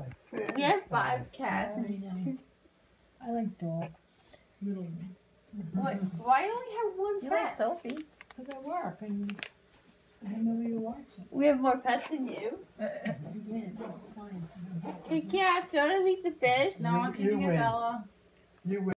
We have 5 cats. I know. I like dogs. Little ones. Why do we have 1 You pet? like Sophie? Because I work and I have nobody to watch it. We have more pets than you. Again, it's fine. Hey, cat, don't eat the fish. No, I'm keeping it, Bella. You win.